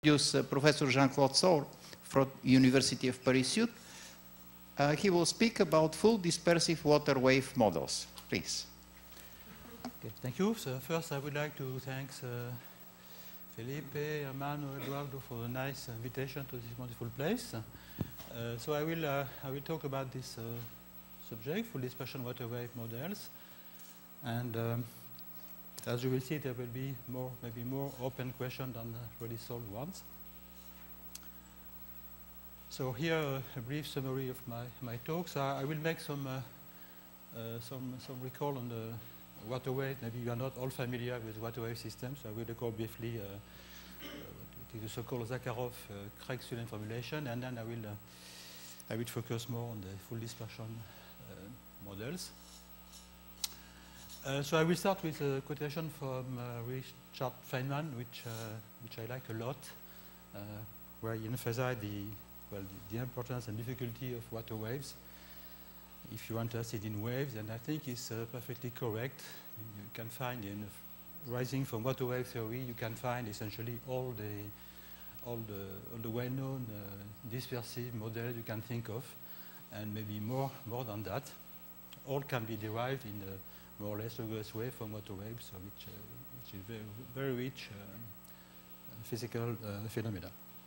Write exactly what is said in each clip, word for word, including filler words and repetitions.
introduce uh, Professor Jean-Claude Saut from University of Paris. Uh, he will speak about full dispersive water wave models. Please. Okay, thank you. So first, I would like to thank uh, Felipe, Hermano, Eduardo for the nice invitation to this wonderful place. Uh, so I will uh, I will talk about this uh, subject, full dispersion water wave models, and um, as you will see, there will be more maybe more open questions than already solved ones. So here uh, a brief summary of my my talks. I, I will make some uh, uh, some some recall on the water wave. Maybe you are not all familiar with water wave systems, so I will recall briefly uh, uh, the so-called Zakharov uh, Craig-Sullivan formulation, and then I will uh, I will focus more on the full dispersion uh, models. Uh, so I will start with a quotation from uh, Richard Feynman, which uh, which I like a lot, uh, where he emphasized the well the, the importance and difficulty of water waves. If you're interested in waves, and I think it's uh, perfectly correct. You can find in uh, rising from water wave theory, you can find essentially all the all the all the well-known uh, dispersive models you can think of, and maybe more more than that. All can be derived in a more or less rigorous way from water waves, so which uh, which is very very rich uh, physical uh, phenomena.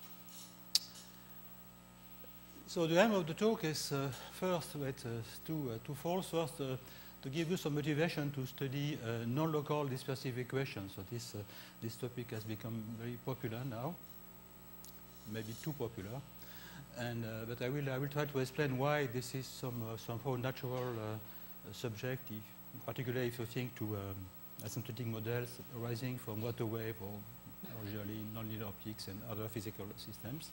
So the aim of the talk is uh, first, with, uh, two, uh, twofold. First, uh, to give you some motivation to study uh, non-local dispersive equations. So this, uh, this topic has become very popular now, maybe too popular. And, uh, but I will, I will try to explain why this is some, uh, somehow natural uh, subject, if, particularly if you think to um, asymptotic models arising from water wave or usually nonlinear optics and other physical systems.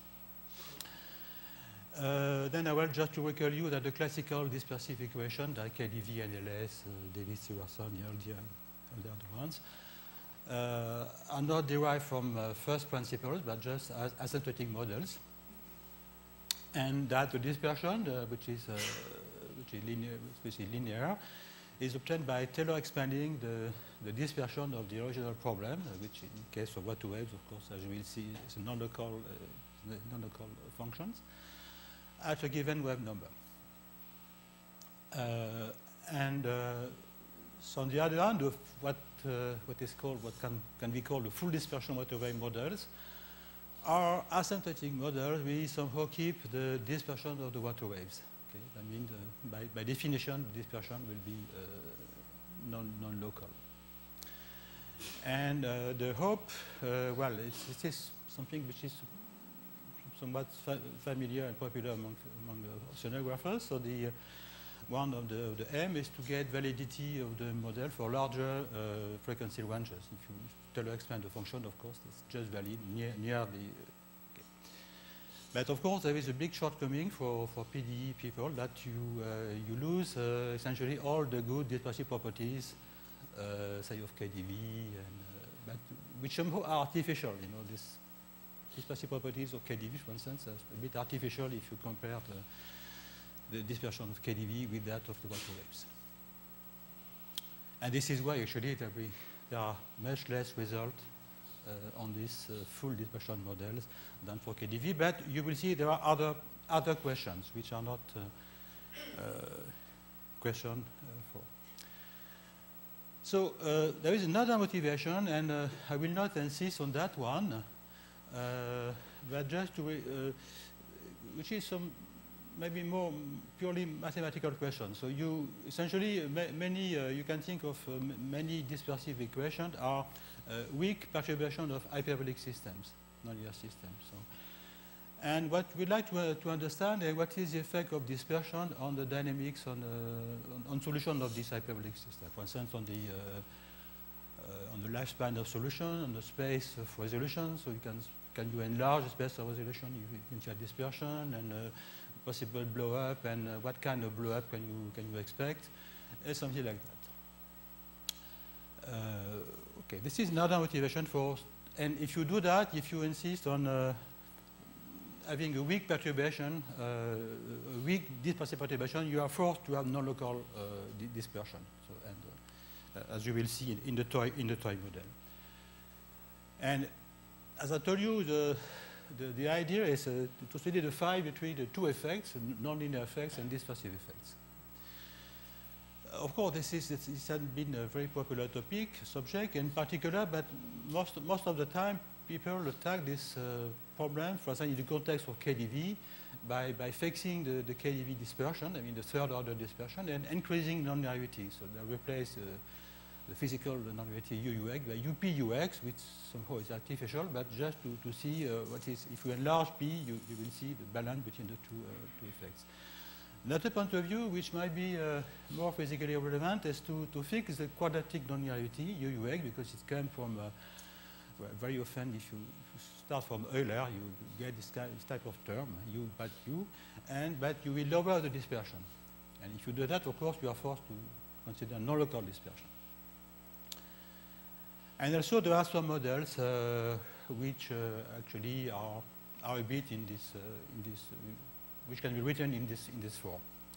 Uh, then I will just to recall you that the classical dispersive equation, like K D V and L S, uh, Davis-Stewerson, the earlier ones, uh, are not derived from uh, first principles, but just as asymptotic models. And that the dispersion, uh, which is uh, which is linear, especially linear, is obtained by Taylor expanding the, the dispersion of the original problem, uh, which in case of water waves, of course, as you will see, is a non-local uh, non-local functions, at a given wave number. Uh, and uh, so on the other hand, of what, uh, what is called, what can, can be called the full dispersion water wave models are asymptotic models. We somehow keep the dispersion of the water waves. Okay? I mean, the, by, by definition, the dispersion will be uh, non, non-local. And uh, the hope, uh, well, it's, it is something which is somewhat fa familiar and popular among, among uh, oceanographers. So the, uh, one of the, the aim is to get validity of the model for larger uh, frequency ranges. If you Taylor expand the function, of course, it's just valid near, near the... Uh, okay. But of course, there is a big shortcoming for, for P D E people that you, uh, you lose uh, essentially all the good dispersive properties, uh, say, of K D V, and, uh, but which somehow are artificial, you know, this dispersive properties of K D V, for instance, are a bit artificial if you compare the, the dispersion of K D V with that of the water waves. And this is why actually there, be, there are much less results uh, on these uh, full dispersion models than for K D V. But you will see there are other other questions which are not uh, uh, questions uh, for. So uh, there is another motivation, and uh, I will not insist on that one. Uh, but just to, uh, which is some maybe more purely mathematical questions. So you essentially ma many uh, you can think of uh, many dispersive equations are uh, weak perturbation of hyperbolic systems, nonlinear systems. So, and what we'd like to, uh, to understand is what is the effect of dispersion on the dynamics on, uh, on, on solution of this hyperbolic system. For instance, on the uh, uh, on the lifespan of solution, on the space of resolution. So you can Can you enlarge the space of resolution if you have dispersion, and uh, possible blow up, and uh, what kind of blow up can you can you expect, uh, something like that. Uh, okay, this is another motivation for, and if you do that, if you insist on uh, having a weak perturbation, uh, a weak dispersive perturbation, you are forced to have non-local uh, di dispersion. So, and uh, as you will see in, in the toy in the toy model, and as I told you, the, the, the idea is uh, to study the fight between the two effects, nonlinear effects and dispersive effects. Of course, this, is, this, this has been a very popular topic, subject in particular, but most, most of the time people attack this uh, problem, for example, in the context of K D V, by, by fixing the, the K D V dispersion, I mean the third order dispersion, and increasing nonlinearity. So they replace uh, the physical nonlinearity U U X by U P U X, which somehow is artificial, but just to, to see uh, what is, if you enlarge P, you, you will see the balance between the two, uh, two effects. Another point of view, which might be uh, more physically relevant, is to, to fix the quadratic nonlinearity, U U X, because it comes from, uh, well, very often if you, if you start from Euler, you, you get this, this type of term, U but U, and, but you will lower the dispersion. And if you do that, of course, you are forced to consider non-local dispersion. And also there are some models uh, which uh, actually are, are a bit in this, uh, in this uh, which can be written in this, in this form.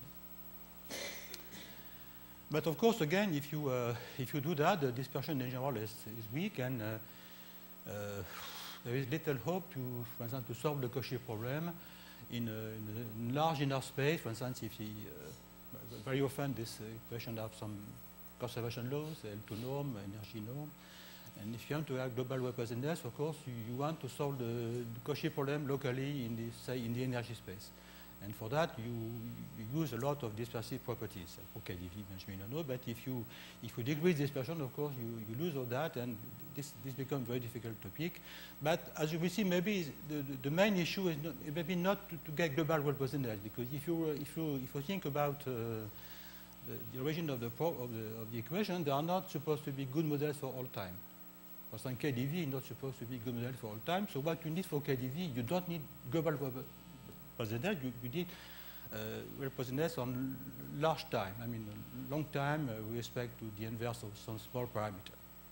But of course, again, if you, uh, if you do that, the dispersion in general is, is weak, and uh, uh, there is little hope to, for example, to solve the Cauchy problem in a, in a large inner space. For instance, if the, uh, very often this equation have some conservation laws, L two norm, energy norm. And if you want to have global representativeness, of course, you, you want to solve the, the Cauchy problem locally in the, say, in the energy space. And for that, you, you use a lot of dispersive properties, like for K D V, Benjamin no, but if you, if you decrease dispersion, of course, you, you lose all that, and this, this becomes a very difficult topic. But as you will see, maybe the, the, the main issue is not, maybe not to, to get global representativeness, because if you, if you, if you think about uh, the, the origin of the, pro of, the, of the equation, they are not supposed to be good models for all time. For example, K D V is not supposed to be good model for all time, so what you need for K D V, you don't need global representativeness. You, you need uh, representativeness on large time, I mean long time uh, with respect to the inverse of some small parameter.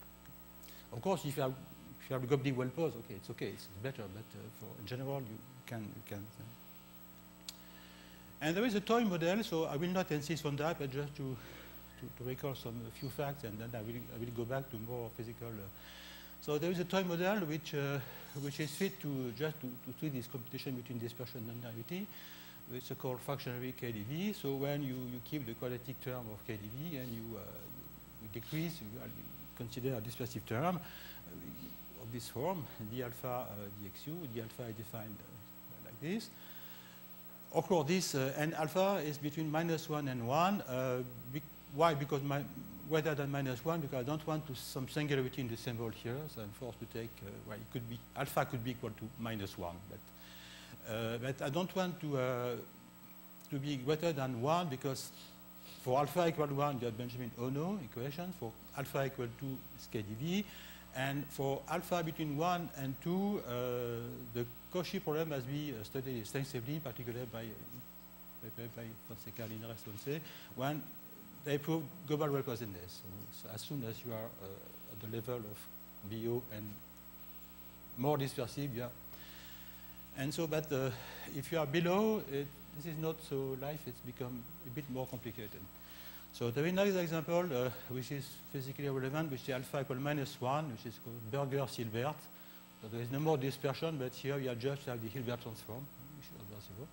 Of course, if you have, if you have globally well posed, okay, it's okay, it's better, but uh, for in general, you can, you can. Uh. And there is a toy model, so I will not insist on that, but just to, to, to recall some a few facts, and then I will, I will go back to more physical. Uh, So there is a toy model which, uh, which is fit to just to, to treat this computation between dispersion and nonlinearity. It's a called fractionary K D V. So when you, you keep the quadratic term of K D V and you, uh, you decrease, you, uh, you consider a dispersive term uh, of this form, d alpha uh, dxu. D alpha is defined uh, like this. Of course, this uh, n alpha is between minus one and one. Uh, be why? Because my Greater than minus one, because I don't want to some singularity in the symbol here, so I'm forced to take, uh, well, it could be, alpha could be equal to minus one, but, uh, but I don't want to, uh, to be greater than one, because for alpha equal to one, you have Benjamin Ono equation, for alpha equal to is K D V, and for alpha between one and two, uh, the Cauchy problem must be uh, studied extensively, particularly by, by, by, by Fonseca, Linares, Fonse, when they prove global representativeness. So, so as soon as you are uh, at the level of B O and more dispersive, yeah. And so, but uh, if you are below, it, this is not so life, it's become a bit more complicated. So there is another example uh, which is physically relevant, which is alpha equal minus one, which is called Berger-Silbert. So there is no more dispersion, but here you just have the Hilbert transform, which is over zero.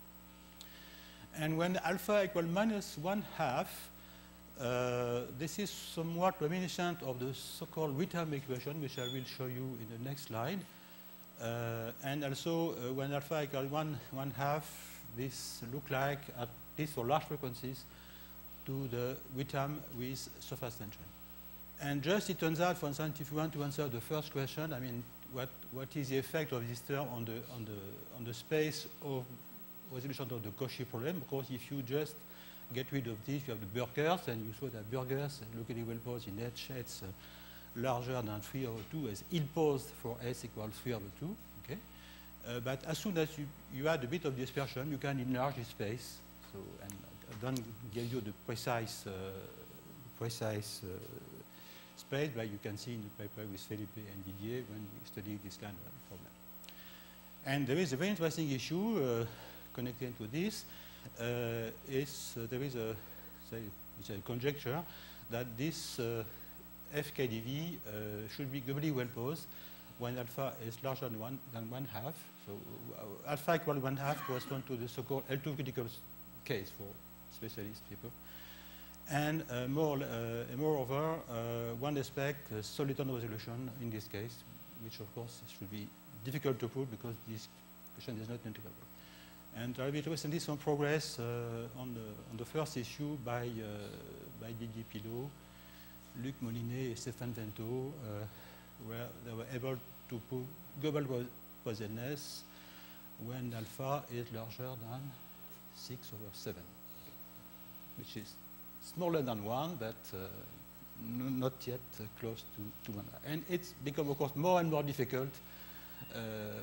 And when alpha equal minus one half, Uh, this is somewhat reminiscent of the so-called Witten equation, which I will show you in the next slide. Uh, and also, uh, when alpha equal one, one half, this look like, at least for large frequencies, to the Witten with surface tension. And just it turns out, for instance, if you want to answer the first question, I mean, what, what is the effect of this term on the, on the, on the space of resolution of the Cauchy problem? Of course, if you just get rid of this, you have the Bergers, and you saw that Bergers locally well posed in H, it's uh, larger than three over two, as ill posed for S equals three over two. Okay? Uh, but as soon as you, you add a bit of dispersion, you can enlarge the space. So, and I don't give you the precise, uh, precise uh, space, but you can see in the paper with Felipe and Didier when we study this kind of problem. And there is a very interesting issue uh, connected to this. Uh, is uh, there is a, say, it's a conjecture that this uh, F K D V uh, should be globally well posed, when alpha is larger than one, than one half. So uh, alpha equal one half corresponds to the so-called L two critical case for specialist people. And uh, more, uh, moreover, uh, one expects uh, soliton resolution in this case, which of course should be difficult to prove because this question is not integrable. And there will be recently some progress uh, on, the, on the first issue by, uh, by Didier Pilot, Luc Molinet, and Stéphane Vento, uh, where they were able to prove global Poissonness when alpha is larger than six over seven, which is smaller than one, but uh, not yet uh, close to, to one. And it's become, of course, more and more difficult uh,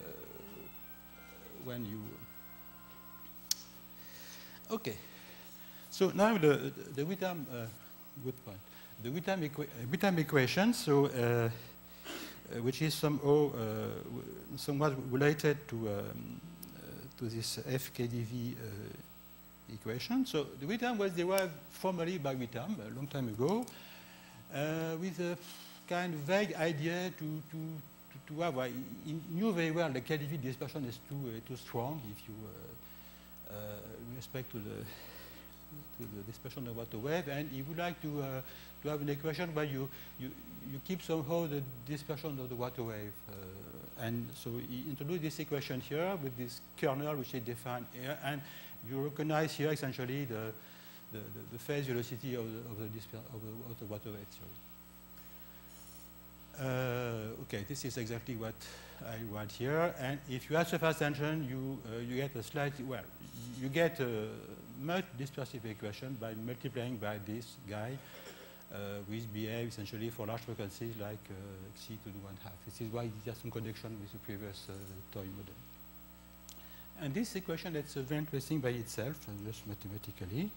when you... Okay. So now the, the Witham, uh, good point. The Witham, equa Witham equation, so, uh, uh, which is somehow uh, somewhat related to, um, uh, to this F K D V uh, equation. So the Witham was derived formally by Witham a long time ago uh, with a kind of vague idea to, to, to, to have, well, he knew very well the K D V dispersion is too, uh, too strong if you uh, uh, respect to the, to the dispersion of water wave, and he would like to, uh, to have an equation where you, you, you keep somehow the dispersion of the water wave. Uh, and so he introduced this equation here with this kernel which he defined here, and you recognize here essentially the, the, the, the phase velocity of the, of the, disper of the, of the water wave theory. Uh, okay, this is exactly what I write here, and if you add surface tension, you, uh, you get a slight, well, you get a much dispersive equation by multiplying by this guy, uh, which behaves essentially for large frequencies like uh, C to the one half. This is why it has some connection with the previous uh, toy model. And this equation is uh, very interesting by itself, uh, just mathematically.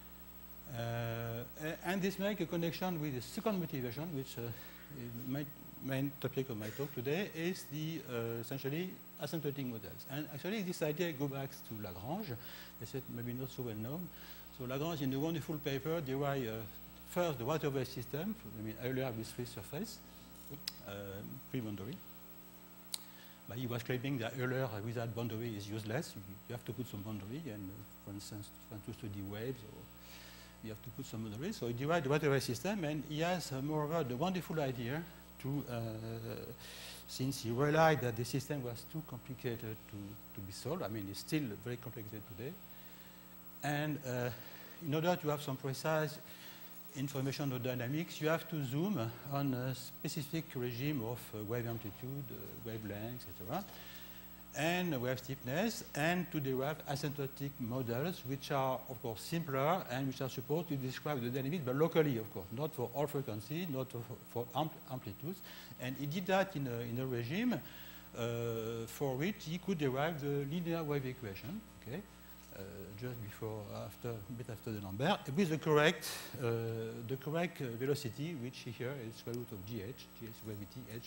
Uh, and this makes a connection with the second motivation, which uh, my main topic of my talk today is the uh, essentially asymptotic models. And actually, this idea goes back to Lagrange. They said maybe not so well known. So Lagrange, in a wonderful paper, derived uh, first the water wave system, I mean Euler with free surface, uh, free boundary. But he was claiming that Euler without boundary is useless. You, you have to put some boundary, and uh, for instance, if you want to study waves, or you have to put some boundary. So he derived the water wave system, and he has, uh, moreover, the wonderful idea to, uh, since he realized that the system was too complicated to, to be solved. I mean, it's still very complicated today. And uh, in order to have some precise information on dynamics, you have to zoom on a specific regime of uh, wave amplitude, uh, wavelength, et cetera, and wave steepness, and to derive asymptotic models, which are, of course, simpler and which are supposed to describe the dynamics, but locally, of course, not for all frequencies, not for, for ampl amplitudes. And he did that in a, in a regime uh, for which he could derive the linear wave equation, okay, uh, just before, after, a bit after the Lambert, with the correct, uh, the correct uh, velocity, which here is square root of gh, gh gravity, h.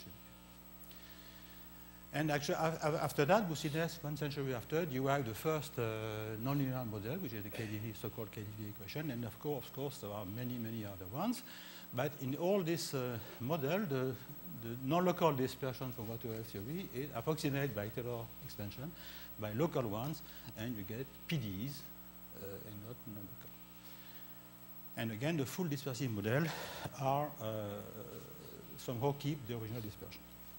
And actually, after that, Boussinesq, one century after, derived the first uh, nonlinear model, which is the K D V, so-called K D V equation. And of course, of course, there are many, many other ones. But in all this uh, model, the, the non-local dispersion from water wave theory is approximated by Taylor expansion by local ones, and you get P D Es uh, and not non-local. And again, the full dispersive model are uh, somehow keep the original dispersion.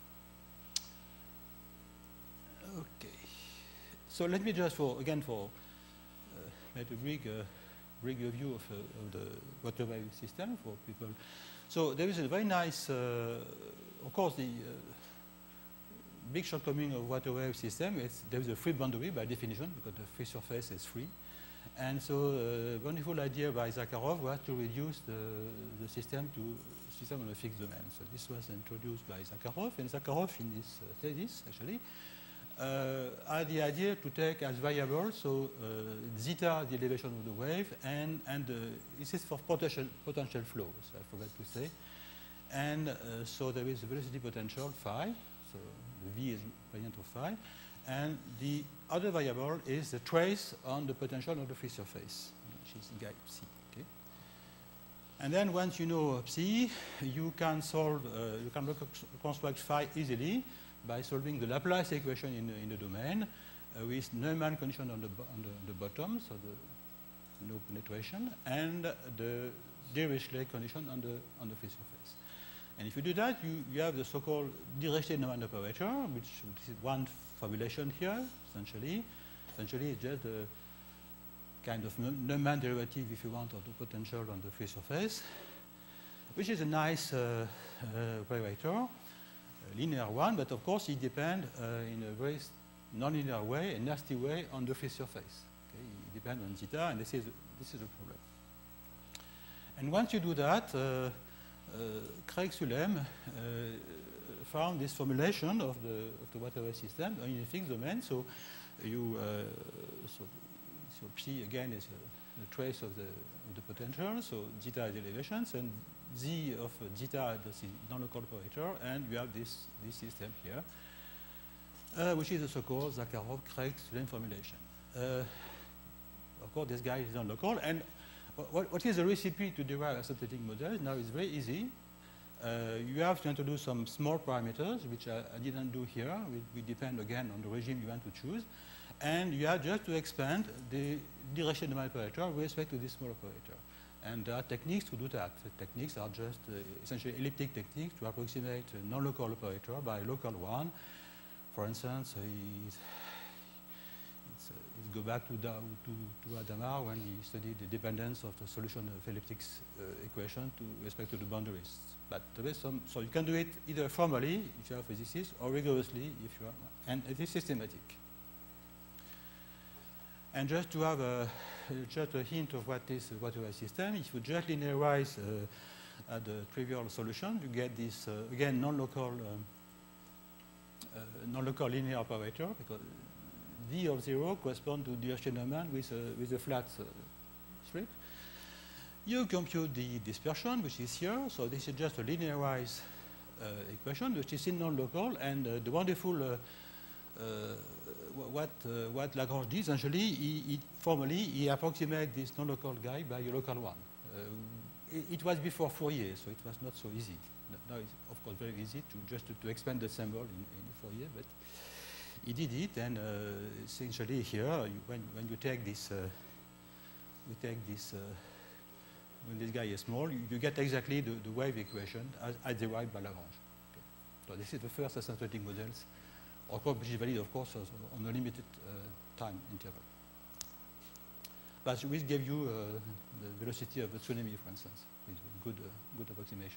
Okay, so let me just, for again, for uh, make a big, uh, big view of, uh, of the water wave system for people. So there is a very nice, uh, of course, the uh, big shortcoming of water wave system is there is a free boundary by definition because the free surface is free, and so a uh, wonderful idea by Zakharov was to reduce the, the system to system on a fixed domain. So this was introduced by Zakharov, and Zakharov in this uh, thesis actually. Uh, had the idea to take as variable, so uh, zeta, the elevation of the wave, and, and uh, this is for potential, potential flows, I forgot to say. And uh, so there is a velocity potential phi, so the V is gradient of phi, and the other variable is the trace on the potential of the free surface, which is guy psi. Okay? And then once you know psi, you can solve, uh, you can reconstruct phi easily. by solving the Laplace equation in, in the domain uh, with Neumann condition on the, on the, the bottom, so the no penetration, and the Dirichlet condition on the, on the free surface. And if you do that, you, you have the so-called Dirichlet-Neumann operator, which, which is one formulation here, essentially. Essentially, it's just a kind of Neumann derivative, if you want, of the potential on the free surface, which is a nice uh, uh, operator, a linear one, but of course it depends uh, in a very nonlinear way, a nasty way, on the free surface. Okay? It depends on zeta, and this is, this is a problem. And once you do that, uh, uh, Craig Sulem uh, found this formulation of the, of the waterway system in a fixed domain. So you, uh, so, so P again is a, a trace of the, of the potential. So zeta is elevations, and Z of uh, zeta is non-local operator, and you have this, this system here, uh, which is the so-called Zakharov-Craig-Sulem formulation. Uh, of course, this guy is non-local, and what, what is the recipe to derive a synthetic model? Now it's very easy. Uh, you have to introduce some small parameters, which I, I didn't do here. We, we depend again on the regime you want to choose. And you have just to expand the Dirichlet-Neumann operator with respect to this small operator. And there are techniques to do that. The techniques are just uh, essentially elliptic techniques to approximate a non-local operator by a local one. For instance, uh, it's, it's, uh, it's go back to, da, to, to Adamar when he studied the dependence of the solution of elliptic uh, equation to respect to the boundaries. But there is some, so you can do it either formally if you are a physicist or rigorously if you are, and it is systematic. And just to have a, just a hint of what is a waterway system, if you just linearize uh, at the trivial solution, you get this, uh, again, non-local um, uh, non-local linear operator, because V of zero corresponds to Dirichlet-Neumann with a, with a flat uh, strip. You compute the dispersion, which is here. So this is just a linearized uh, equation, which is in non-local. And uh, the wonderful, uh, uh, what, uh, what Lagrange did, essentially, he, he formally, he approximates this non-local guy by a local one. Uh, it, it was before Fourier, so it was not so easy. Now it's, of course, very easy to just to, to expand the symbol in, in Fourier, but he did it. And uh, essentially here, you, when, when you take this, uh, you take this, uh, when this guy is small, you, you get exactly the, the wave equation as, as derived by Lagrange. Okay. So this is the first asymptotic models, of course, which is valid, of course, on a limited uh, time interval. But we gave you uh, the velocity of the tsunami, for instance, with good, uh, good approximation.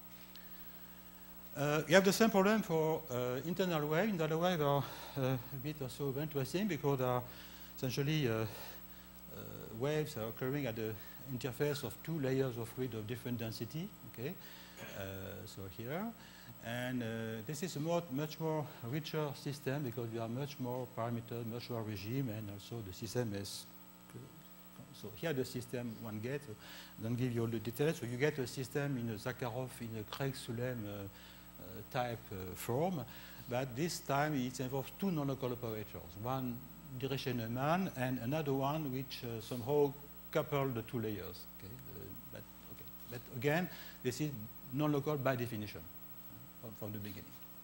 Uh, you have the same problem for uh, internal wave. Internal wave are uh, a bit also interesting because they are essentially uh, uh, waves are occurring at the interface of two layers of fluid of different density. Okay, uh, so here, and uh, this is a more, much more richer system because we have much more parameters, much more regime, and also the system is. So here the system one gets. So I don't give you all the details. So you get a system in a Zakharov, in a Craig-Sulem uh, uh, type uh, form, but this time it involves two non-local operators. One Dirichlet-Neumann and another one which uh, somehow couple the two layers. Okay? Uh, but, okay. But again, this is non-local by definition uh, from, from the beginning.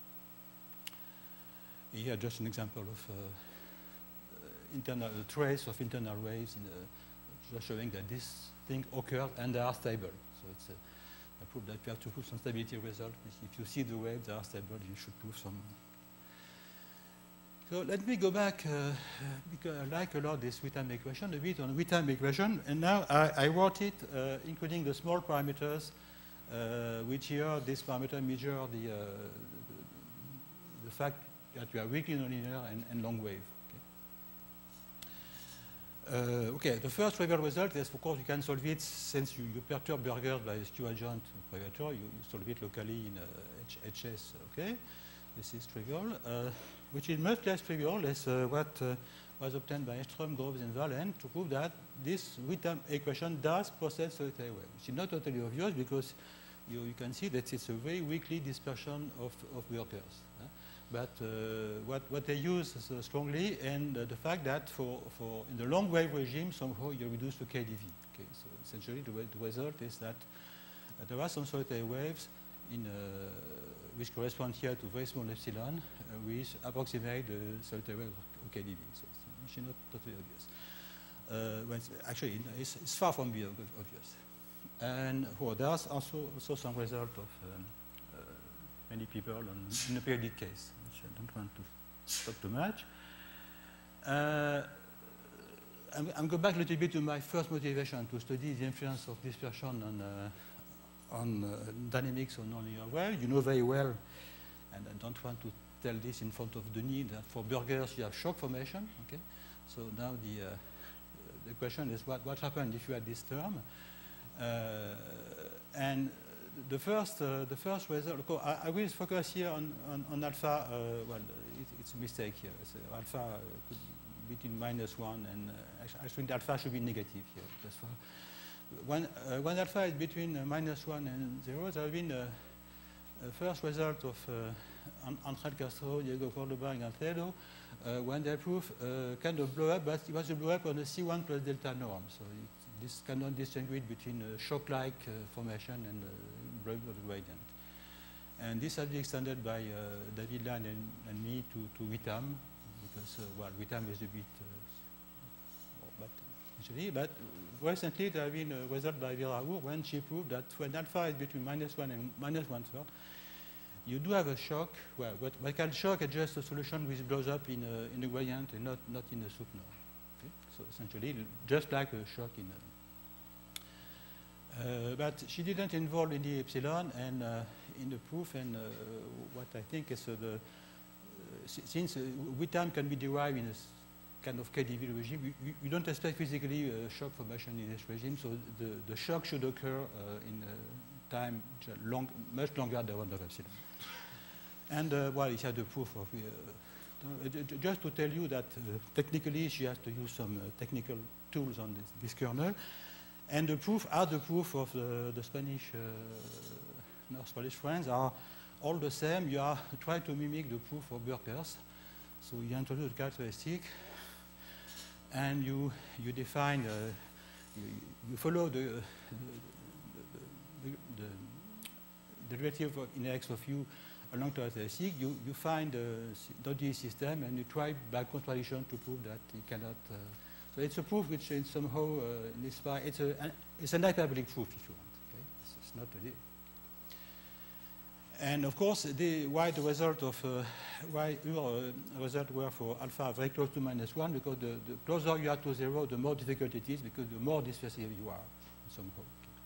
Here, just an example of uh, uh, internal uh, trace of internal waves, in a, just showing that this thing occurs and they are stable. So it's a, a proof that you have to prove some stability result. If you see the waves, they are stable. You should prove some. So let me go back, uh, because I like a lot this Witten equation, a bit on Witten equation. And now I, I wrote it, uh, including the small parameters, uh, which here, this parameter measure the, uh, the, the fact that you are weakly nonlinear and, and long wave. Okay. Uh, okay, the first trivial result is, of course, you can solve it since you, you perturb Burgers by a skew adjoint operator. You, you solve it locally in uh, H S. Okay, this is trivial. Uh, which is much less trivial as uh, what uh, was obtained by Strom, Groves, and Valen to prove that this Witten equation does possess solitary wave, which is not totally obvious because you, you can see that it's a very weakly dispersion of, of Burgers. Uh, but uh, what, what they use uh, strongly, and uh, the fact that for, for in the long wave regime, somehow you reduce to K D V. Okay, so essentially the, the result is that uh, there are some solitary waves in uh, which correspond here to very small epsilon, uh, which approximate the solitary wave of K D V. So it's not totally obvious. Uh, when it's actually, it's, it's far from being obvious. And well, there's also, also some result of um, uh, many people on, in the periodic case, which I don't want to talk too much. Uh, I'm, I'm going back a little bit to my first motivation to study the influence of dispersion on, uh, on uh, dynamics on nonlinear wave. You know very well, and I don't want to tell this in front of Denis, that for burgers you have shock formation. Okay, so now the uh, the question is what what happened if you had this term, uh, and the first uh, the first result. I, I will focus here on on, on alpha. Uh, well, it, it's a mistake here. So alpha uh, could be between minus one and uh, actually alpha should be negative here. Because for when uh, when alpha is between uh, minus one and zero, there have been a, a first result of uh, Angel Castro, Diego Cordoba, and Alfredo, uh, when they prove uh, kind of blow up, but it was a blow up on a C one plus delta norm. So it, this cannot distinguish between a shock-like uh, formation and uh, blow up of the gradient. And this has been extended by uh, David Land and, and me to, to Witham, because, uh, well, Witham is a bit, uh, well, but actually, but recently there have been a result by Vera Hour when she proved that when alpha is between minus one and minus one third, you do have a shock. Well, what, what can shock is just a solution which blows up in a, in a gradient and not, not in a soup norm. Okay? So essentially, just like a shock in a. Uh, but she didn't involve any epsilon and uh, in the proof, and uh, what I think is uh, the, uh, since uh, Witham can be derived in a kind of K D V regime, you, you don't expect physically a shock formation in this regime, so the, the shock should occur uh, in a time long, much longer than one of epsilon. And uh, well, he had the proof of, uh, just to tell you that uh, technically she has to use some uh, technical tools on this, this kernel. And the proof, are the proof of the, the Spanish, uh, North Polish friends are all the same. You are trying to mimic the proof of Burkers. So you introduce the characteristic, and you, you define, uh, you, you follow the, the, the, the, the derivative in X of u along the characteristic. You, you find the dot system, and you try by contradiction to prove that it cannot. Uh, so it's a proof which is somehow uh, inspired. It's, a, an, it's an hyperbolic proof, if you want. Okay? It's, it's not a, and of course, the, why the result of uh, why your uh, result were for alpha very close to minus one, because the, the closer you are to zero, the more difficult it is, because the more dispersive you are somehow.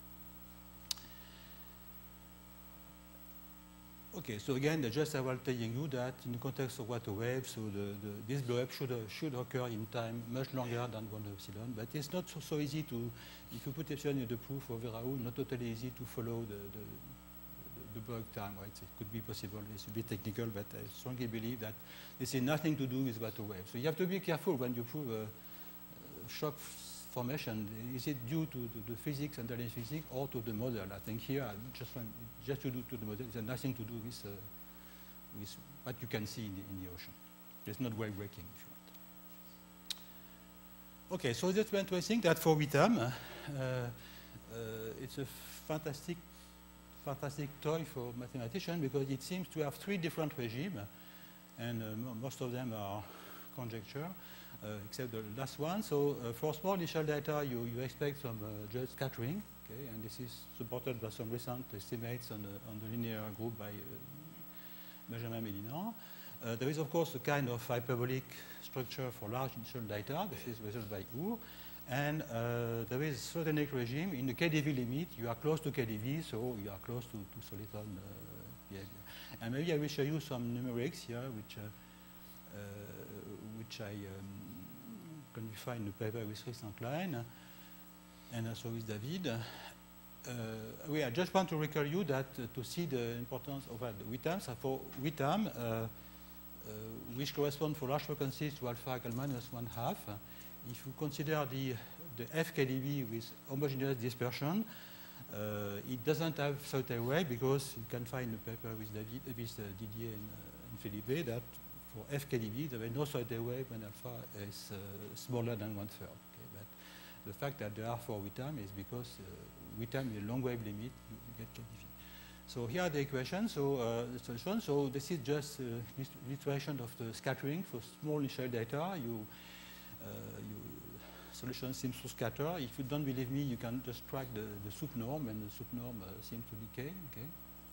Okay, so again, just I was telling you that in the context of water waves, so the, the, this blow-up should, uh, should occur in time much longer than one epsilon, but it's not so, so easy to, if you put epsilon in the proof of Vera Hour, not totally easy to follow the, the, the, the blow-up time, right? It could be possible, it's a bit technical, but I strongly believe that this has nothing to do with water waves. So you have to be careful when you prove a, a shock formation. Is it due to, to the physics, underlying physics, or to the model? I think here, I just want, just to do to the model, it has nothing to do with, uh, with what you can see in the, in the ocean. It's not wave breaking, if you want. Okay, so that's one interesting that for Witham, uh, uh, it's a fantastic, fantastic toy for mathematicians, because it seems to have three different regimes, and uh, most of them are conjecture. Uh, except the last one. So uh, for small initial data, you, you expect some uh, just scattering, okay, and this is supported by some recent estimates on the, on the linear group by uh, Benjamin Mélinand. Uh, there is, of course, a kind of hyperbolic structure for large initial data. This is measured by Hour. And uh, there is a certain regime. In the K D V limit, you are close to K D V, so you are close to, to soliton uh, behavior. And maybe I will show you some numerics here, which, uh, uh, which I um, can be found in the paper with recent line, and also with David. Uh, we, I just want to recall you that uh, to see the importance of uh, the Witham. So for Witham, uh, uh, which correspond for large frequencies to alpha equal minus one half, uh, if you consider the, the F K D V with homogeneous dispersion, uh, it doesn't have solitary wave, because you can find in the paper with David, uh, with uh, Didier and, uh, and Felipe that for F K D V, there is no solitary wave when alpha is uh, smaller than one third. Okay? But the fact that there are for Witham is because uh, Witham is a long wave limit, you, you get K D V. So here are the equations, so uh, the solution. So this is just uh, this iteration of the scattering for small initial data. You, uh, you solution seems to scatter. If you don't believe me, you can just track the, the soup norm, and the soup norm uh, seems to decay. Okay.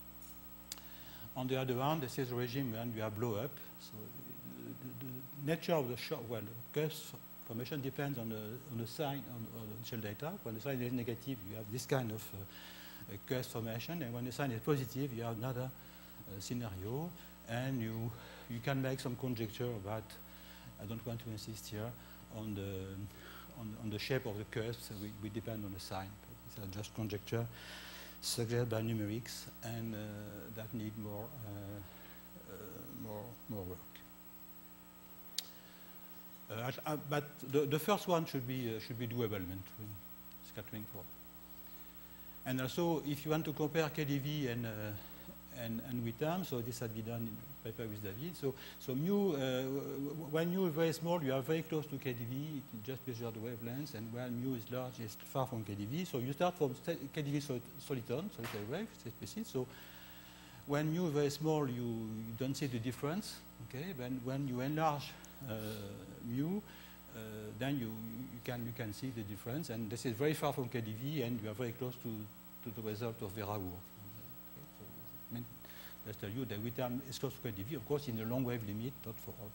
On the other hand, this is a regime when you have blow up. So the, the nature of the shock, well, curves formation depends on the on the sign on, on the initial data. When the sign is negative, you have this kind of uh, curve formation, and when the sign is positive, you have another uh, scenario, and you you can make some conjecture about. I don't want to insist here on the on, on the shape of the curves. So we, we depend on the sign. These are just conjecture suggested by numerics, and uh, that need more uh, uh, more more work. Uh, uh, but the, the first one should be uh, should be doable when scattering for. And also, if you want to compare K D V and uh, and and with time, so this had been done in paper with David. So so mu uh, when mu is very small, you are very close to K D V. It just measures the wavelengths, and when mu is large, it's far from K D V. So you start from K D V sol soliton, solitary wave, c'est explicit. So when mu is very small, you, you don't see the difference. Okay, when when you enlarge uh, mu, uh, then you, you can you can see the difference, and this is very far from K D V, and you are very close to, to the result of Vera-Wurth. Okay, so I mean, just tell you that with time is close to K D V, of course, in the long wave limit, not for all.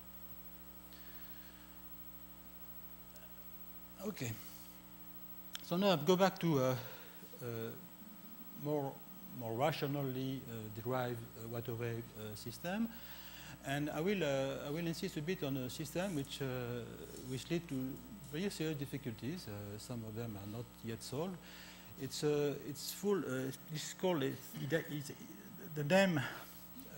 Okay. So now I'll go back to a, a more more rationally uh, derived uh, water wave uh, system. And I will, uh, I will insist a bit on a system which, uh, which lead to very serious difficulties. Uh, some of them are not yet solved. It's, uh, it's full, uh, it's called, it's, it's, the name uh,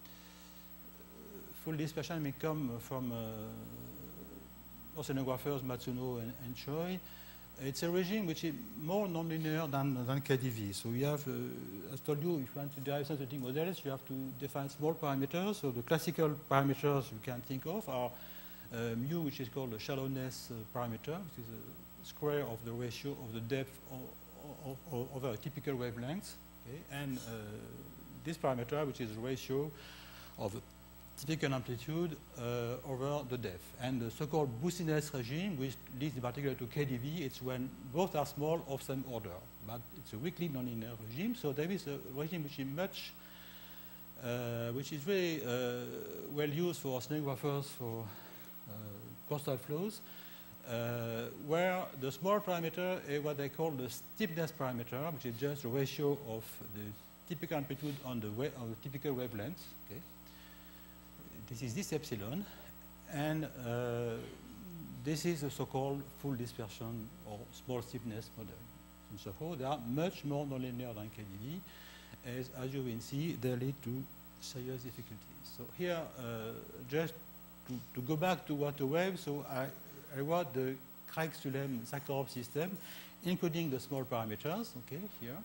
full dispersion may come from uh, oceanographers Matsuno and, and Choi. It's a regime which is more nonlinear than, than K D V. So we have, uh, as told you, if you want to derive synthetic models, you have to define small parameters. So the classical parameters you can think of are uh, mu, which is called the shallowness uh, parameter, which is a square of the ratio of the depth of, of, of, over a typical wavelength. Okay? And uh, this parameter, which is the ratio of the typical amplitude uh, over the depth. And the so-called boostiness regime, which leads in particular to K D V, it's when both are small of some order. But it's a weakly nonlinear regime, so there is a regime which is much, uh, which is very uh, well used for oceanographers for uh, coastal flows, uh, where the small parameter is what they call the steepness parameter, which is just the ratio of the typical amplitude on the, on the typical wavelength. Okay? This is this epsilon, and uh, this is a so-called full dispersion or small steepness model. And so they are much more nonlinear than K D V, as, as you will see, they lead to serious difficulties. So here, uh, just to, to go back to water wave, so I, I wrote the Craig-Sulem-Sakharov system, including the small parameters, okay, here.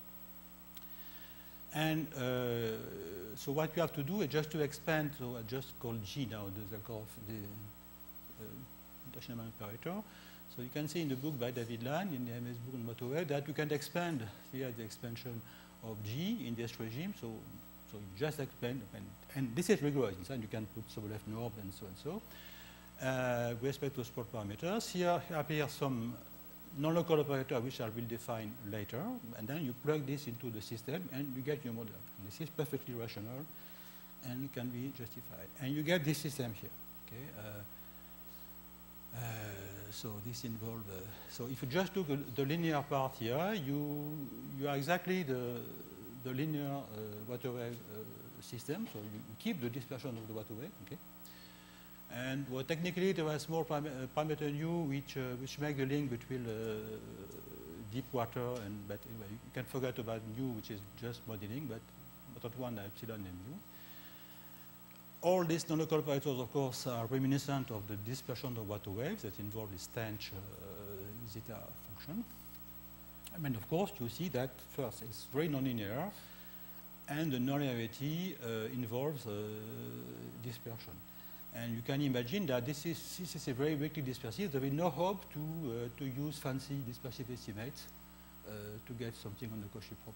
And uh, so what you have to do is just to expand, so I just call G now, the Sakharov, the uh, international operator. So you can see in the book by David Land, in the M S book on water wave, that you can expand here the expansion of G in this regime. So, so you just expand, and, and this is rigorous. Inside you can put Sobolev norm and so and so. Uh, with respect to spot parameters, here appear some non-local operator which I will define later, and then you plug this into the system and you get your model. And this is perfectly rational and can be justified. And you get this system here. Okay. Uh, uh, so this involves. Uh, so if you just took the linear part here, you you are exactly the the linear uh, water wave uh, system. So you keep the dispersion of the water wave. Okay. And well, technically, there was small param uh, parameter nu which uh, which make the link between uh, deep water and. But anyway, you can forget about nu, which is just modeling, but but not one epsilon and nu. All these non-local operators, of course, are reminiscent of the dispersion of water waves that involve the Stanch uh, zeta function. I mean, of course, you see that first it's very nonlinear, and the nonlinearity uh, involves uh, dispersion. And you can imagine that this is, this is a very weakly dispersive. There is no hope to, uh, to use fancy dispersive estimates uh, to get something on the Cauchy problem.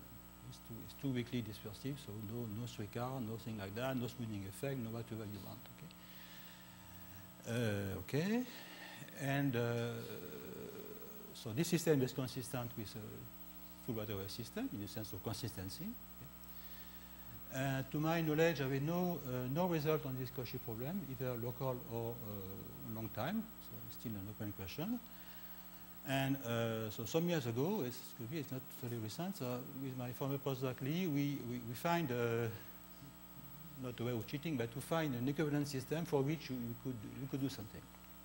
it's too, it's too weakly dispersive, so no, no streaker, nothing like that, no smoothing effect, no whatever you want. Okay. Uh, okay. And uh, so this system is consistent with a full water wave system in the sense of consistency. Okay. Uh, to my knowledge, I have no, uh, no result on this Cauchy problem, either local or uh, long time, so it's still an open question. And uh, so some years ago, it's, it's not very recent, so with my former postdoc Lee, we, we, we find, uh, not a way of cheating, but to find an equivalent system for which you, you, could, you could do something.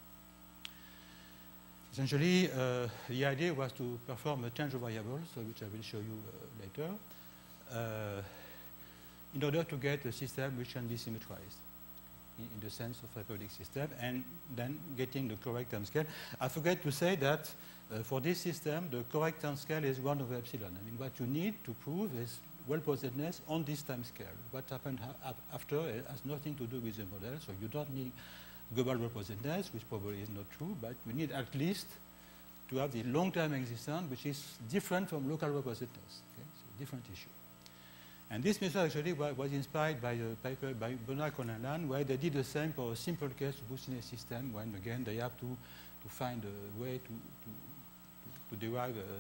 Essentially, uh, the idea was to perform a change of variables, so which I will show you uh, later, uh, in order to get a system which can be symmetrized in, in the sense of hyperbolic system, and then getting the correct time scale. I forget to say that uh, for this system, the correct time scale is one over epsilon. I mean, what you need to prove is well-posedness on this time scale. What happened ha after has nothing to do with the model, so you don't need global well-posedness, which probably is not true, but we need at least to have the long-term existence, which is different from local well-posedness. Okay? So different issue. And this method actually was, was inspired by a paper by Bonac and Lan, where they did the same for a simple case of boostiness system, when again they have to, to find a way to, to, to derive a, a,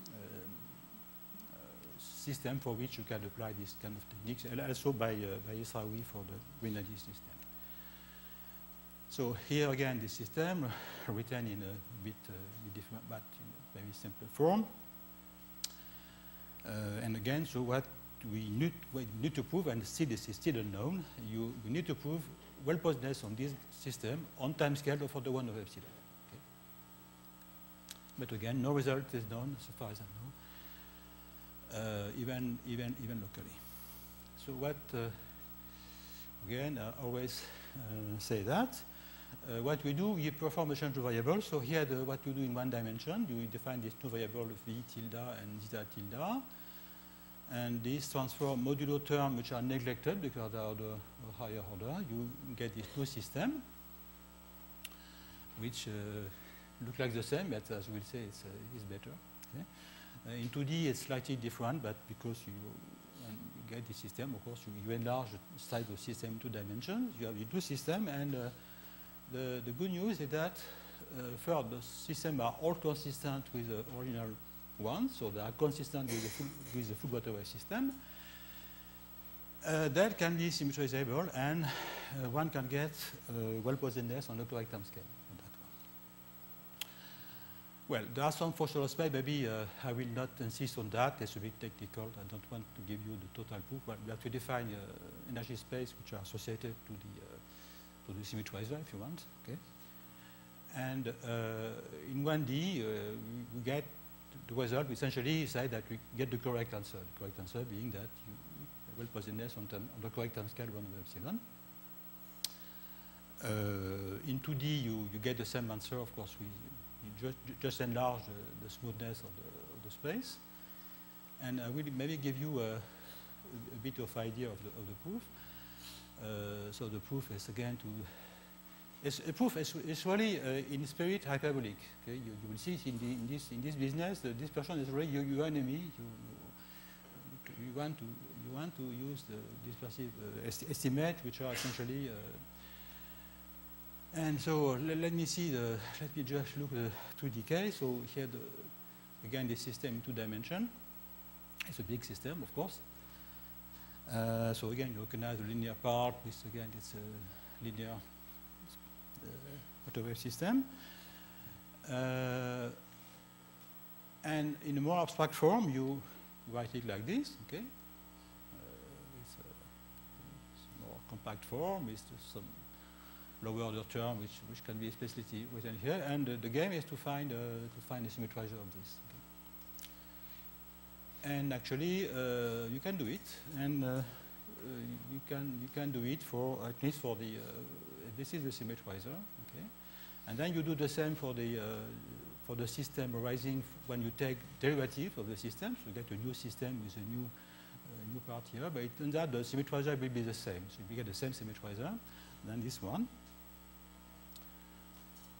a system for which you can apply this kind of techniques, and also by, uh, by Israwi for the Grenadi system. So here again, this system written in a bit uh, different, but in a very simple form. Uh, and again, so what we need, we need to prove, and still this is still unknown, you, you need to prove well-posedness on this system on time scale of order one of epsilon. Okay. But again, no result is known so far as I know, uh, even, even, even locally. So what, uh, again, I always uh, say that. Uh, what we do, we perform a change of variables. So here, the, what you do in one dimension, you define these two variables, v tilde and zeta tilde. And these transform modulo terms which are neglected because they are the higher order. You get these two systems, which uh, look like the same, but as we'll say, it's, uh, it's better. Okay? Uh, in two D, it's slightly different, but because you, when you get this system, of course, you, you enlarge the size of the system in two dimensions. You have the two systems, and uh, the, the good news is that uh, first, the systems are all consistent with the original one, so they are consistent with the full, with the full water wave system. Uh, that can be symmetrizable, and uh, one can get uh, well-posedness on the correct time scale on that one. Well, there are some functional aspects. Maybe uh, I will not insist on that. It's a bit technical. I don't want to give you the total proof, but we have to define uh, energy space which are associated to the uh, to the symmetrizer, if you want. Okay. And uh, in one D, uh, we, we get the result. We essentially say that we get the correct answer. The correct answer being that you well-posedness on, on the correct time scale one over epsilon. Uh, in two D, you, you get the same answer. Of course, we you just, just enlarge the, the smoothness of the, of the space. And I will maybe give you a, a bit of idea of the, of the proof. Uh, so the proof is again to, it's, a proof is, is really uh, in spirit hyperbolic. Okay? You, you will see in, the, in, this, in this business, uh, this person is really your, your enemy. You, you, you want to you want to use the dispersive uh, est estimate, which are essentially. Uh, and so let, let me see the. Let me just look at the two D case. So here, the, again, this system in two dimensions. It's a big system, of course. Uh, so again, you recognize the linear part. This again, it's a linear uh, water wave system. Uh, and in a more abstract form, you write it like this. Okay. Compact form with some lower order term, which which can be explicitly written here, and uh, the game is to find uh, to find a symmetrizer of this. Okay. And actually, uh, you can do it, and uh, uh, you can you can do it for at least for the uh, this is the symmetrizer. Okay, and then you do the same for the uh, for the system arising when you take derivative of the system, so you get a new system with a new. New part here, but it turns out the symmetrizer will be the same. So we get the same symmetrizer than this one.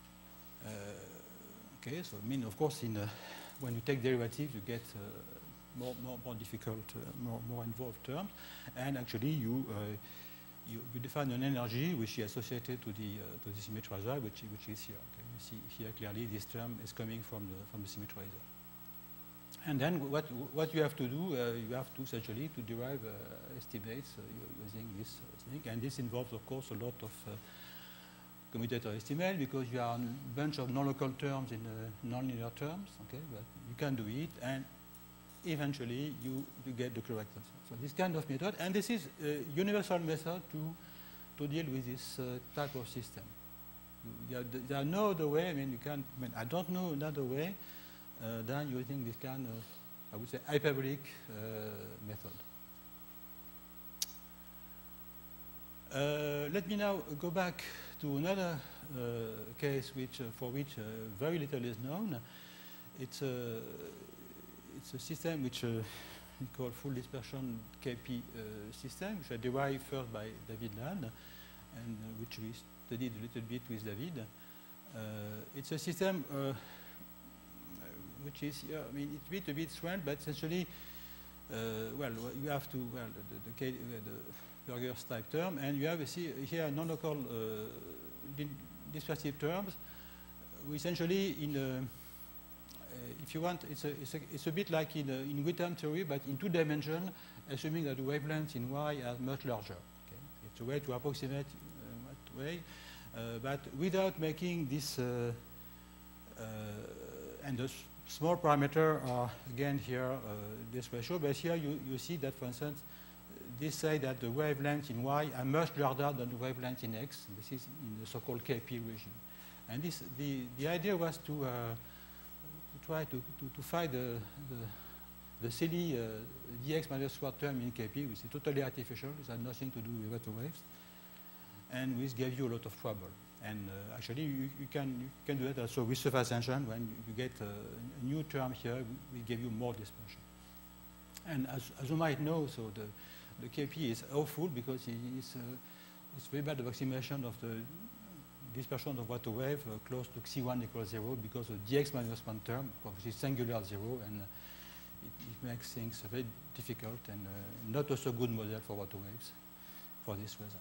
Uh, okay, so I mean, of course, in uh, when you take derivative, you get uh, more, more, more difficult, uh, more, more involved terms. And actually, you, uh, you, you define an energy which is associated to the, uh, to the symmetrizer, which, which is here. Okay? You see here clearly this term is coming from the, from the symmetrizer. And then what, what you have to do, uh, you have to essentially to derive uh, estimates uh, using this uh, thing. And this involves, of course, a lot of uh, commutator estimate because you have a bunch of non-local terms in uh, nonlinear terms. Okay, but you can do it, and eventually you, you get the correct answer. So this kind of method, and this is a universal method to to deal with this uh, type of system. You, you there are no other way. I mean, you can. I mean, I don't know another way uh, than using this kind of, I would say, hyperbolic uh, method. Uh, let me now go back to another uh, case which, uh, for which uh, very little is known. It's a, it's a system which uh, we call full dispersion K P uh, system, which I derived first by David Land, and uh, which we studied a little bit with David. Uh, it's a system uh, which is, yeah, I mean, it's a bit, a bit strange, but essentially, uh, well, you have to, well, the, the, K, the Burger's type term, and you have a, see, here non-local uh, dispersive terms. We essentially, in a, uh, if you want, it's a, it's a, it's a bit like in, a, in Witten theory, but in two dimensions, assuming that the wavelengths in Y are much larger. Okay? It's a way to approximate uh, that way, uh, but without making this, uh, uh, and the small parameter are again here uh, this ratio, but here you, you see that, for instance, they say that the wavelengths in Y are much larger than the wavelengths in X. This is in the so-called K P regime. And this, the, the idea was to, uh, to try to, to, to find the, the, the silly uh, dx minus one term in K P, which is totally artificial. It has nothing to do with water waves. And which gave you a lot of trouble. And uh, actually, you, you, can, you can do that also with surface tension. When you get a, a new term here, we give you more dispersion. And as, as you might know, so the, the K P is awful because it's, uh, it's very bad approximation of the dispersion of water wave uh, close to xi one equals zero because of dx minus one term, which is singular at zero, and uh, it, it makes things very difficult and uh, not also good model for water waves for this reason.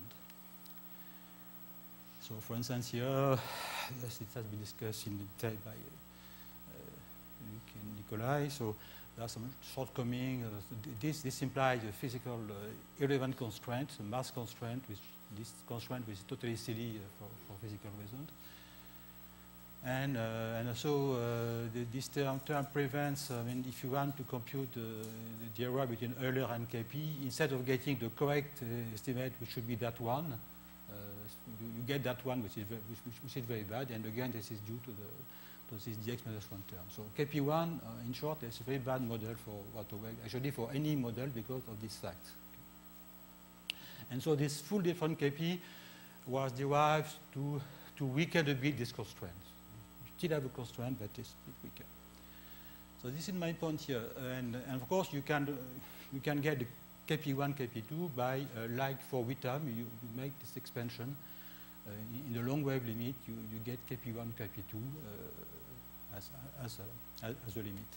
So, for instance, here, yes, it has been discussed in detail by uh, Luc and Nikolai. So, there are some shortcomings. Uh, this, this implies a physical uh, irrelevant constraint, a mass constraint, which this constraint is totally silly uh, for, for physical reasons. And, uh, and also, uh, the, this term, term prevents, I mean, if you want to compute uh, the error between Euler and K P, instead of getting the correct uh, estimate, which should be that one, uh, you, you get that one, which is, very, which, which, which is very bad. And again, this is due to the to this dx minus one term. So K P one, uh, in short, is a very bad model for water wave, actually for any model because of this fact. Okay. And so this full different K P was derived to, to weaken a bit this constraint. You still have a constraint, but it's a bit weaker. So this is my point here. And, and of course, you can, uh, you can get the K P one, K P two by, uh, like for Witten, you, you make this expansion. Uh, in the long wave limit, you, you get K P one, K P two uh, as, as, a, as a limit.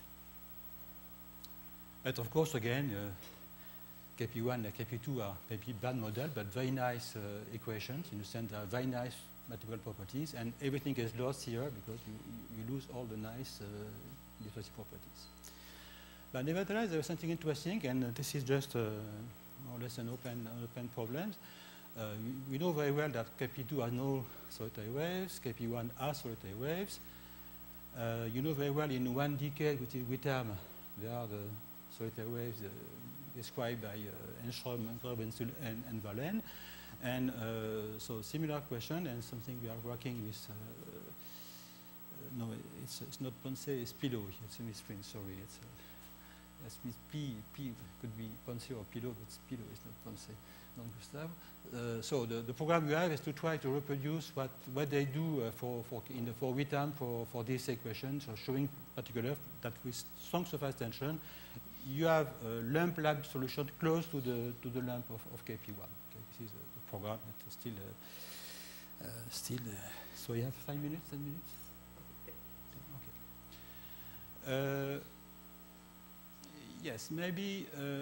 But of course, again, uh, K P one and K P two are maybe bad model, but very nice uh, equations. In the sense, they are very nice mathematical properties, and everything is lost here because you, you lose all the nice uh, differential properties. But nevertheless, there is something interesting, and uh, this is just uh, more or less an open, an open problem. Uh, we, we know very well that K P two has no solitary waves, K P one has solitary waves. Uh, you know very well in one decade, which is Witten, there are the solitary waves uh, described by uh, Enstrom, and, and, and Valen. And uh, so similar question, and something we are working with, uh, uh, no, it's, it's not Ponce, it's Pilot, it's a misprint, sorry. It's, uh, yes, P, P could be Ponce or Pilot, but it's Pilot, it's not Ponce. Gustave. Uh, so the, the program we have is to try to reproduce what, what they do uh, for, for, in the, for Witten for, for this equation, so showing particular that with strong surface tension, you have a lump lab solution close to the, to the lump of, of K P one. Okay, this is uh, the program, but still, uh, uh, still uh, so you have five minutes, ten minutes? Okay. Uh, yes, maybe uh,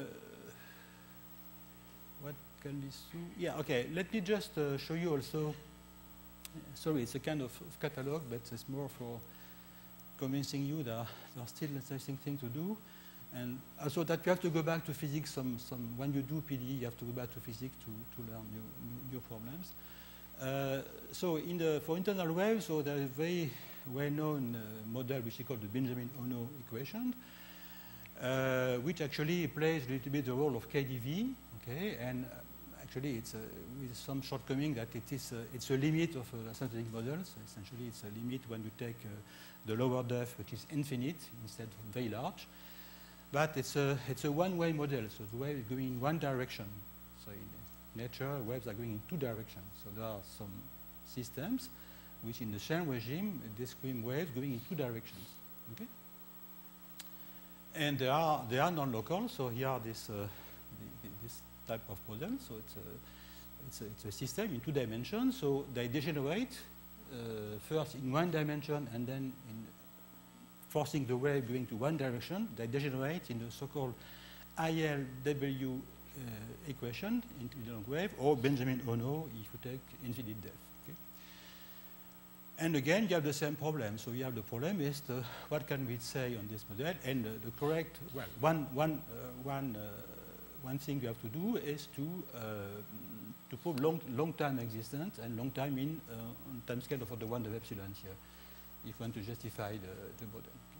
what can be so yeah, okay, let me just uh, show you also. Sorry, it's a kind of, of catalog, but it's more for convincing you that there are still interesting things to do. And also that you have to go back to physics. Some, some, when you do P D E, you have to go back to physics to, to learn new, new, new problems. Uh, so in the, for internal waves, so there is a very well-known uh, model which is called the Benjamin-Ono equation, uh, which actually plays a little bit the role of K D V, okay? And uh, actually it's uh, with some shortcoming that it is uh, it's a limit of uh, synthetic models. So essentially it's a limit when you take uh, the lower depth, which is infinite instead of very large. But it's a, it's a one-way model, so the wave is going in one direction. So in nature, waves are going in two directions. So there are some systems which in the Chern regime describe waves going in two directions. Okay? And they are, they are non-local, so here are this, uh, the, the, this type of model. So it's a, it's, a, it's a system in two dimensions, so they degenerate uh, first in one dimension and then in forcing the wave going to one direction. They degenerate in the so-called I L W uh, equation into the long wave, or Benjamin-Ono if you take infinite depth. Okay? And again, you have the same problem. So you have the problem is the, what can we say on this model? And uh, the correct, well, one, one, uh, one, uh, one thing you have to do is to, uh, to prove long, long time existence, and long time in uh, on time scale of the one of epsilon here, if you want to justify the, the model. Okay.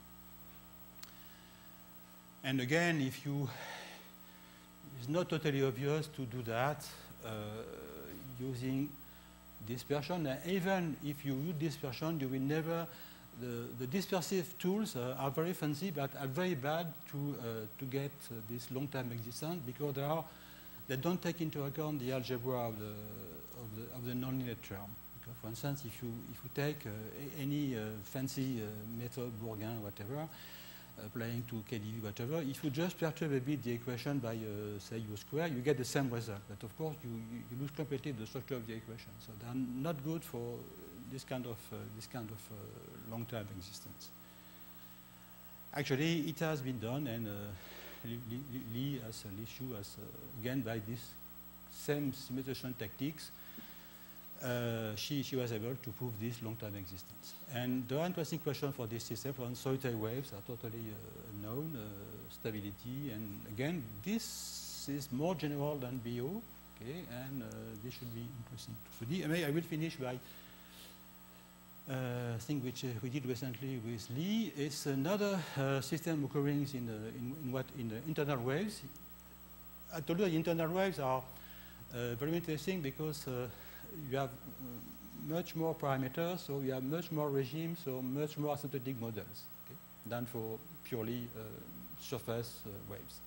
And again, if you, it's not totally obvious to do that uh, using dispersion. And even if you use dispersion, you will never, the, the dispersive tools uh, are very fancy, but are very bad to, uh, to get uh, this long-time existence, because they, are, they don't take into account the algebra of the, of the, of the nonlinear term. For instance, if you, if you take uh, any uh, fancy uh, method, Bourgain, whatever, applying to K D V, whatever, if you just perturb a bit the equation by, uh, say, U square, you get the same result. But of course, you, you, you lose completely the structure of the equation. So they're not good for this kind of, uh, this kind of uh, long-term existence. Actually, it has been done, and uh, Lee, Lee, as uh, Lee Xu, as, uh, again, by these same simulation tactics, Uh, she, she was able to prove this long-term existence. And the interesting question for this system, for solitary waves are totally uh, known, uh, stability, and again, this is more general than B O, okay, and uh, this should be interesting to study. I, mean, I will finish by uh, thing which uh, we did recently with Lee. It's another uh, system occurring in, the, in, in what in the internal waves. I told you the internal waves are uh, very interesting because uh, you have uh, much more parameters, so you have much more regimes, so much more asymptotic models, okay, than for purely uh, surface uh, waves.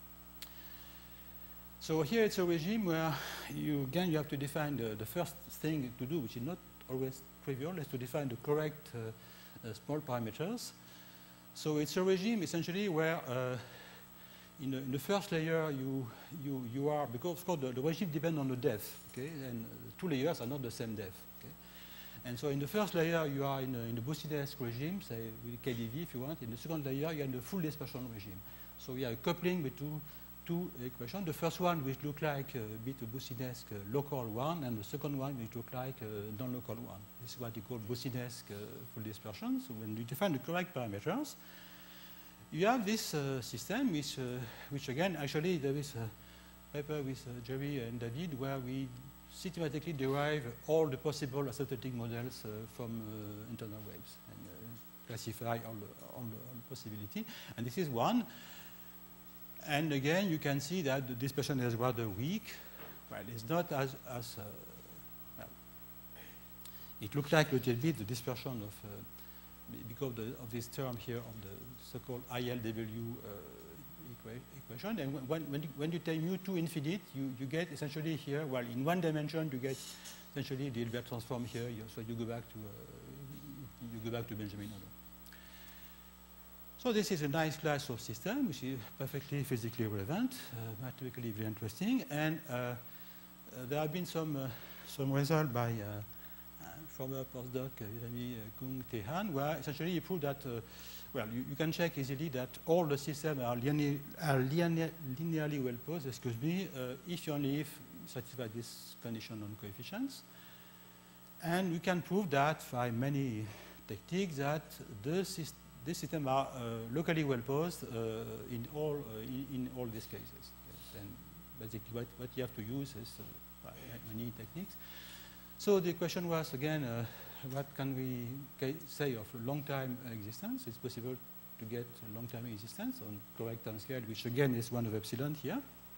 So here it's a regime where you, again, you have to define the, the first thing to do, which is not always trivial, is to define the correct uh, uh, small parameters. So it's a regime essentially where uh, in, the, in the first layer you, you, you are, because of course the, the regime depends on the depth, okay, and two layers are not the same depth. Okay? And so in the first layer you are in, a, in the Boussinesq regime, say with K D V if you want. In the second layer you are in the full dispersion regime. So you have a coupling between two equations. The first one which look like a bit of Boussinesq uh, local one, and the second one which look like a non-local one. This is what you call Boussinesq uh, full dispersion. So when you define the correct parameters, you have this uh, system which, uh, which again, actually there is a paper with uh, Jerry and David where we systematically derive all the possible asymptotic models uh, from uh, internal waves and uh, classify all the, all, the, all the possibility. And this is one. And again, you can see that the dispersion is rather weak. Well, it's not as, as uh, well, it looks like a little bit the dispersion of, uh, because of, the, of this term here of the so-called I L W uh, equa equation. And when, when, you, when you take mu two infinite, you, you get essentially here, well, in one dimension, you get essentially the Hilbert transform here. You, so you go back to, uh, you go back to Benjamin-Ono. So this is a nice class of system, which is perfectly physically relevant, uh, mathematically very interesting, and uh, uh, there have been some uh, some results by uh, former postdoc Jeremy Kung Tehan, where essentially he proved that, uh, well, you, you can check easily that all the systems are, linear, are linear, linearly well posed, excuse me, uh, if you only if you satisfy this condition on coefficients. And we can prove that by many techniques that the syst these systems are uh, locally well posed uh, in, all, uh, in, in all these cases. Yes. And basically what, what you have to use is uh, many techniques. So the question was, again, uh, what can we ca say of long-time existence? It's possible to get long-time existence on correct time scale, which again is one of epsilon here.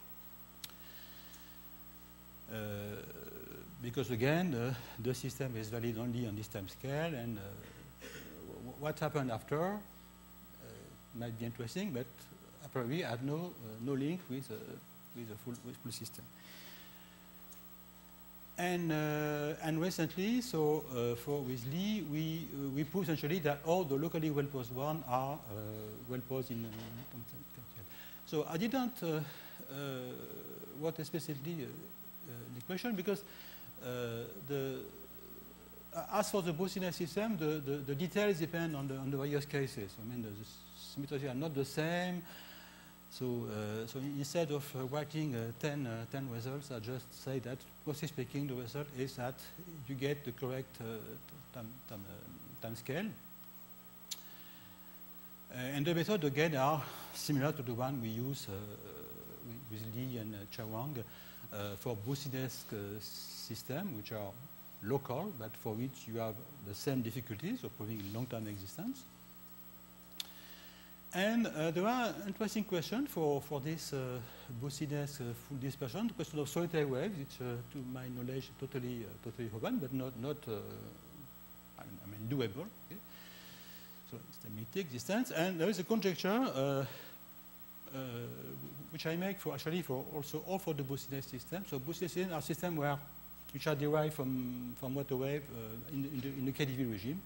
Uh, because again, uh, the system is valid only on this time scale, and uh, what happened after uh, might be interesting, but probably have no, uh, no link with, uh, with a full, with full system. And, uh, and recently, so uh, for with Lee, we, uh, we proved essentially that all the locally well-posed ones are uh, well-posed in uh, So I didn't uh, uh, want explicitly uh, uh, the question because uh, the, uh, as for the Boolean system, the, the, the details depend on the, on the various cases. I mean, the, the symmetries are not the same. So, uh, so instead of uh, writing uh, ten, uh, ten results, I just say that, mostly speaking, the result is that you get the correct uh, time, time, uh, time scale. Uh, and the method, again, are similar to the one we use uh, with, with Lee and uh, Chawang uh, for Boolean-esque uh, systems, which are local, but for which you have the same difficulties of proving long-term existence. And uh, there are interesting questions for, for this uh, Boolean-esque uh, full dispersion, the question of solitary waves, which uh, to my knowledge totally, uh, totally open, but not, not uh, I mean, doable. Okay? So it's the limited existence. And there is a conjecture uh, uh, which I make for actually for also all for the Boolean system. So Boolean systems are systems where which are derived from, from water wave uh, in, in, the, in the K D V regime.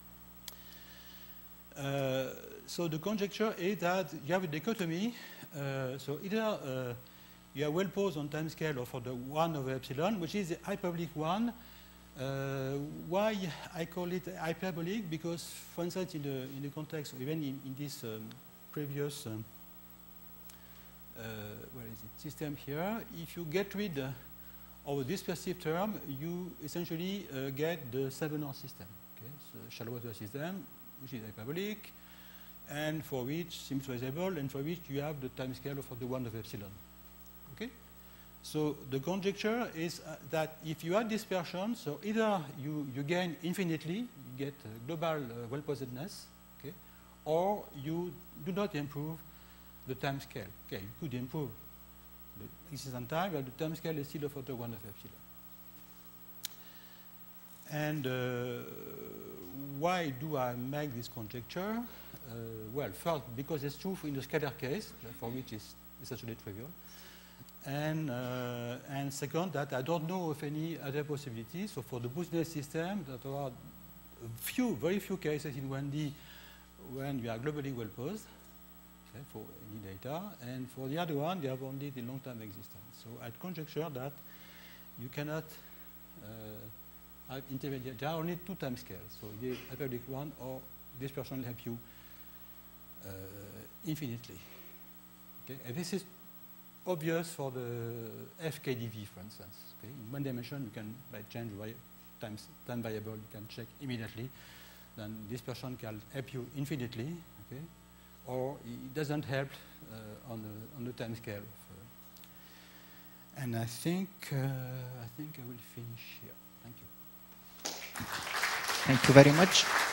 Uh, so the conjecture is that you have a dichotomy. Uh, so either uh, you are well posed on time scale or for the one over epsilon, which is the hyperbolic one. Uh, why I call it hyperbolic? Because, for instance, in the in the context, or even in, in this um, previous um, uh, where is it system here, if you get rid of a dispersive term, you essentially uh, get the Savenor system, okay? So shallow water system, which is hyperbolic, and for which seems reasonable, and for which you have the time scale of the one of epsilon. Okay? So the conjecture is uh, that if you add dispersion, so either you, you gain infinitely, you get uh, global uh, well-posedness, okay, or you do not improve the time scale. Okay, you could improve the existence time, but the time scale is still of the one of epsilon. And uh, why do I make this conjecture? Uh, well, first, because it's true in the scalar case, for which it's essentially trivial. And, uh, and second, that I don't know of any other possibilities. So for the Boolean system, that there are a few, very few cases in one D when you are globally well posed, okay, for any data. And for the other one, you have only the long-term existence. So I conjecture that you cannot uh, intermediate. There are only two time scales, so the hyperbolic one or dispersion will help you uh, infinitely. Okay, and this is obvious for the F K D V, for instance. Okay, in one dimension, you can by change time time variable, you can check immediately. Then dispersion can help you infinitely. Okay, or it doesn't help uh, on the on the time scale. Of, uh, and I think uh, I think I will finish here. Thank you. Thank you very much.